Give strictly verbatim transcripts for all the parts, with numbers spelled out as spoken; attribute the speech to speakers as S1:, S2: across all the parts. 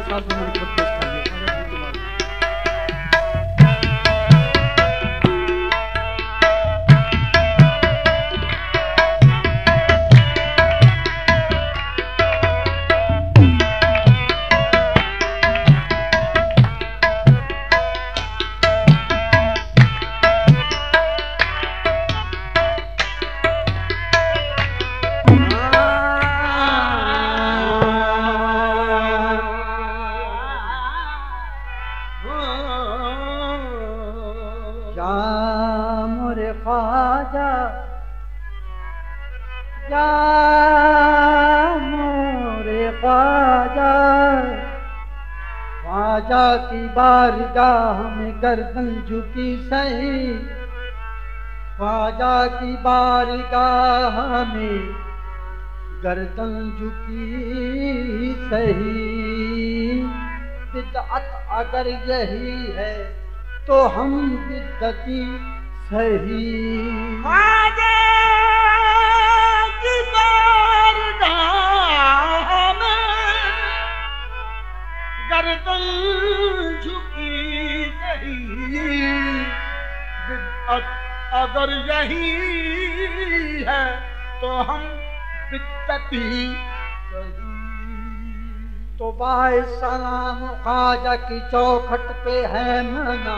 S1: साथ हमारी खुद पेश करिए। ख्वाजा की बारगाह में गर्दन झुकी सही, ख्वाजा की बारगाह में गर्दन झुकी सही। बिदअत अगर यही है तो हम बिदअती सही।
S2: ख्वाजा की बारगाह में गर्दन झुकी सही, बिदअत अगर यही है तो हम बिदअती सही।
S1: तो बाए सलाम ख्वाजा की चौखट पे है मना,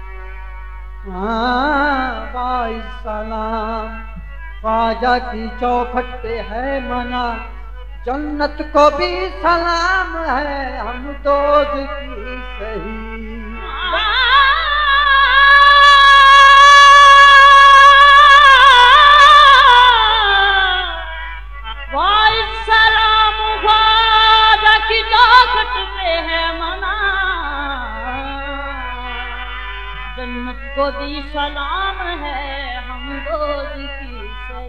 S1: हाँ बाए सलाम ख्वाजा की चौखट पे है मना। जन्नत को भी सलाम है हम दोज़ख की सही।
S2: वाई सलाम ख्वाजा की चौखट पे है मना, जन्नत को भी सलाम है हम दोज़ख की सही।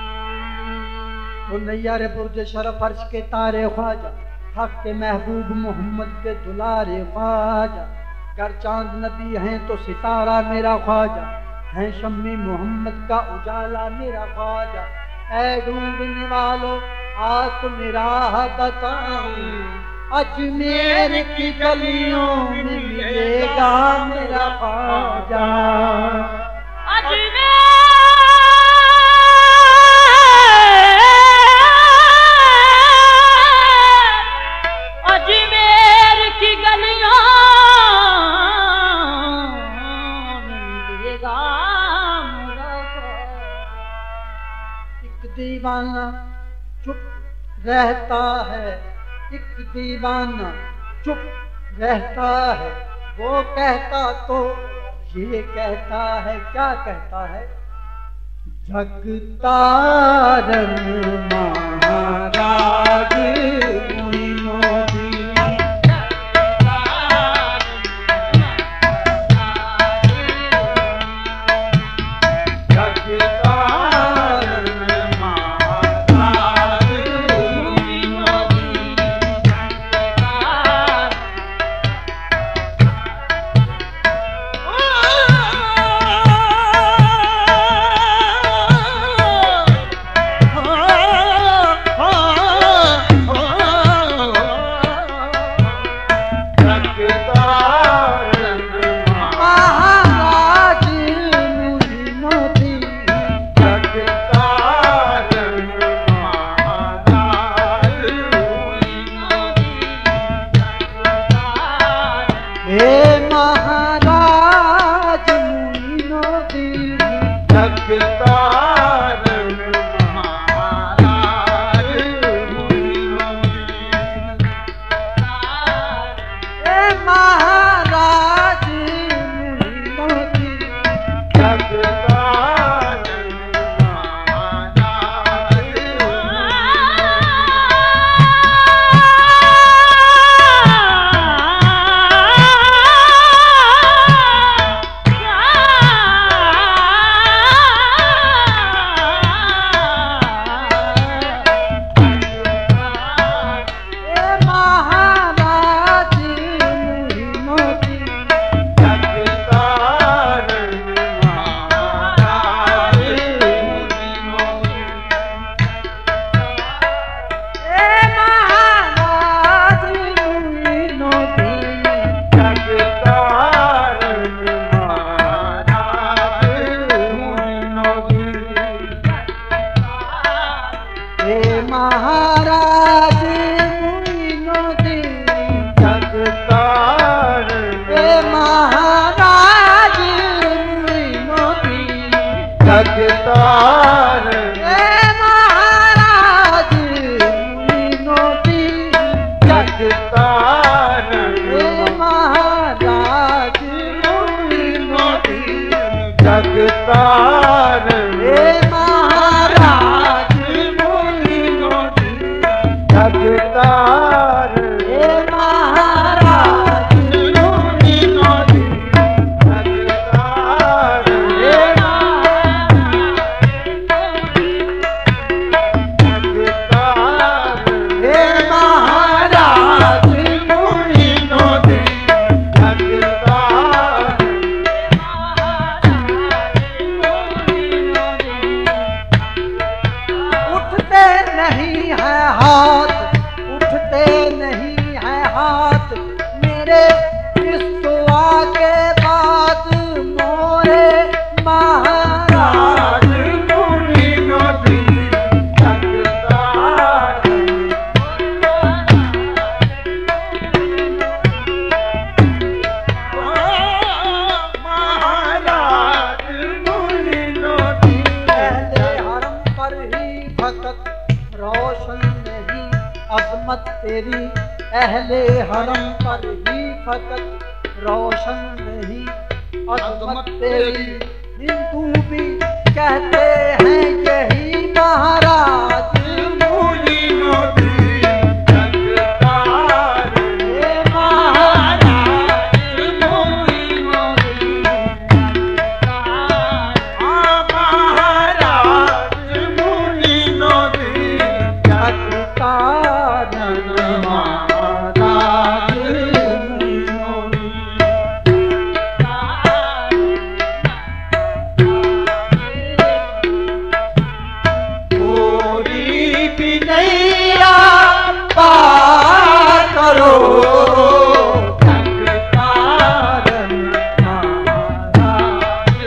S1: वो नैयारे बुर्ज शरफ अर्श के तारे ख्वाजा, हक के महबूब मोहम्मद के दुलारे ख्वाजा। गर चांद नबी हैं तो सितारा मेरा ख्वाजा, हैं शम्मी मोहम्मद का उजाला मेरा ख्वाजा। ऐ ढूंढने वालों आप मेरा बताऊं, अजमेर की गलियों में मिलेगा मेरा ख्वाजा।
S2: अजमेर अजमेर की गलियों में मिलेगा मेरा ख्वाजा।
S1: एक दीवाना चुप रहता है, एक दीवाना चुप रहता है, वो कहता तो ये कहता है, क्या कहता है? जगतारन महाराज
S2: Oh
S1: जगतार हे महाराज मुनियों दी जगतार हे महाराज मुनियों दी जगतार हे जगतार हे महाराज मुनियों दी जगतार उठते नहीं है हाथ उठते नहीं है हाथ मेरे इस दुआ के बाद मोरे महाराज मुनियों दी जगतार महाराज मुनियों दी पहले हरम पर ही भगत रोशन नहीं अजमत तेरी अहले हरम पर ही फकत रोशन नहीं अजमत तेरी हिंदू भी कहते हैं यही महाराज मुनियों दी जगतार हे महाराज मुनियों दी जगतार महाराज मुनियों दी जगतार महाराज मुनियों दी पूरी भी नैया पार करो जगतार महाराज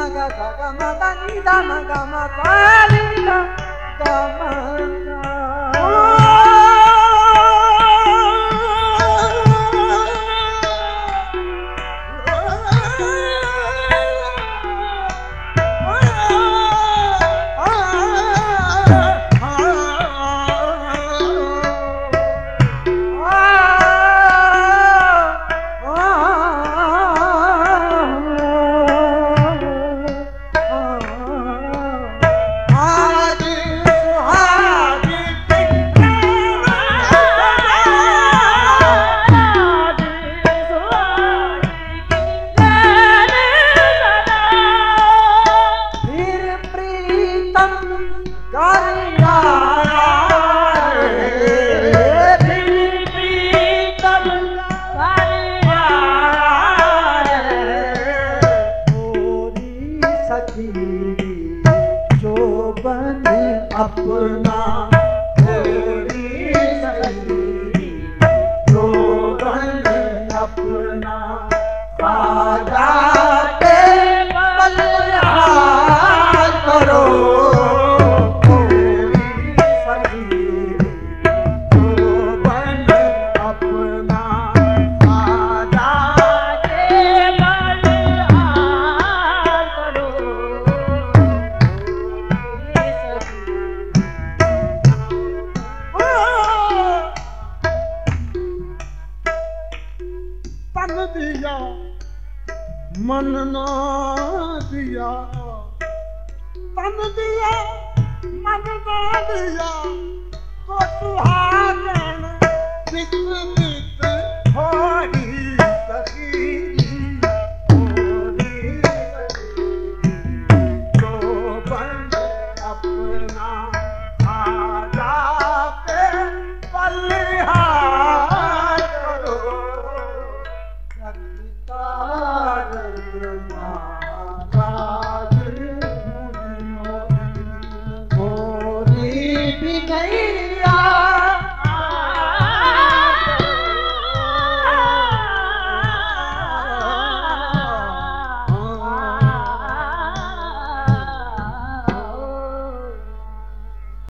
S1: ga ga ga ma da ni da ma ga ma pa ni da ga ma da. अपना थोड़ी सही जो बन अपना खाजा के बलिहार करो थोड़ी सही जो बन अपना खाजा के बलिहार करो। तन दिया मन ना दिया, तन दिया मन ना दिया तो सुहागन बित बित थोड़ी सखी